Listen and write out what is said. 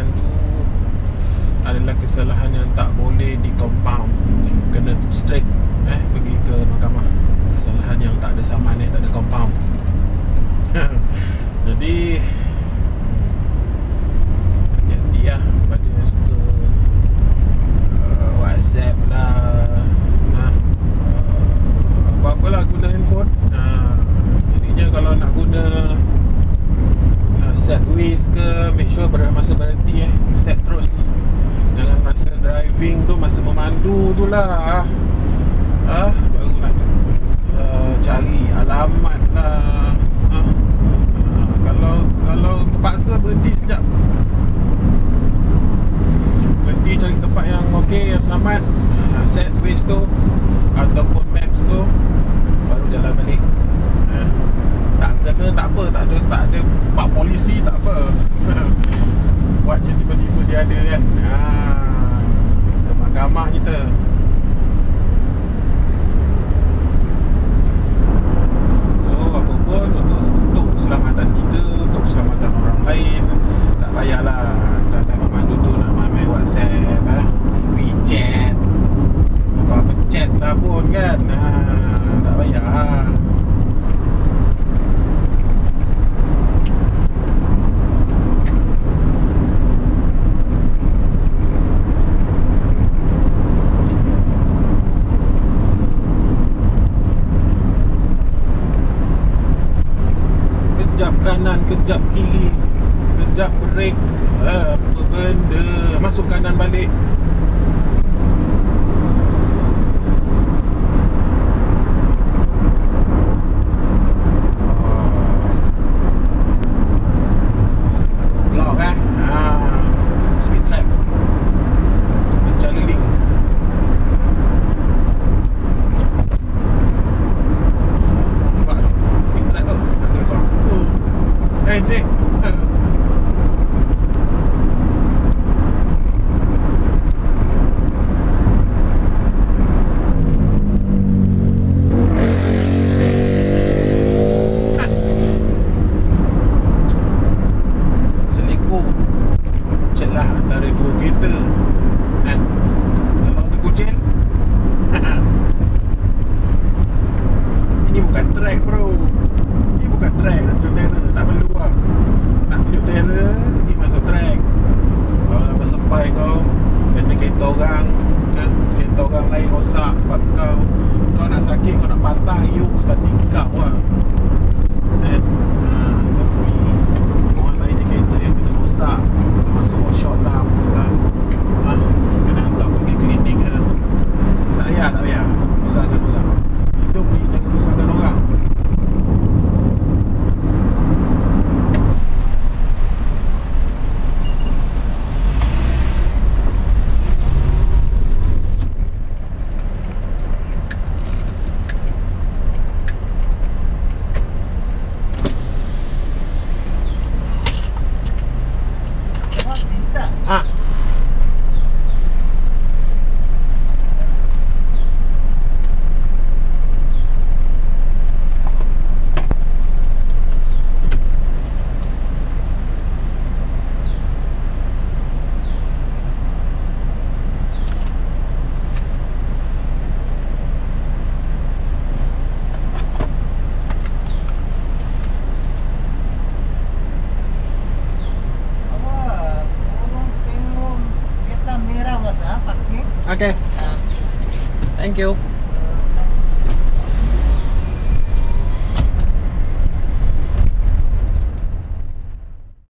memandu adalah kesalahan yang tak boleh di compound, kena straight pergi ke mahkamah. Kesalahan yang tak ada saman, tak ada compound. Jadi hati-hati lah pada yang suka WhatsApp lah, apa-apalah guna handphone. Jadinya kalau nak guna, nak set waze ke, make sure pada masa berhenti set terus. Jangan masa driving tu, masa memandu tu lah baru nak cari alamat lah. Kalau terpaksa berhenti sekejap, berhenti cari tempat yang okey, yang selamat, set waze tu ataupun maps tu, baru jalan balik. Tak kena tak apa, tak ada pak polisi tak apa. Buat je tiba-tiba dia ada kan, ke mahkamah kita. So apa pun untuk keselamatan kita, untuk keselamatan orang lain, tak payahlah tak memandu tu nak main WhatsApp, WeChat, apa chat lah pun kan. Tak payah. Kejap kanan, kejap kiri, kejap break, apa benda, masuk kanan balik. Lock speed trap, mencari link. Nampak tu, speed trap tu ada kau. Cik, selekong celah antara dua kereta. Kalau terkucil, ini bukan track bro, ini bukan track. Nak tunjuk terror, tak perlu lah. Nak tunjuk terror, ni masuk track. Kalau dah bersepai kau, kena kereta orang, kereta orang lain rosak sebab kau nak sakit, kau nak patah, yuk sekati kau lah. Tapi orang lain ni kereta yang kena rosak, kena masuk workshop lah, apalah, kena hantar pergi klinik lah. Tak payah rusakkan orang. Hidup ni jangan rusakkan orang. Okay. Thank you.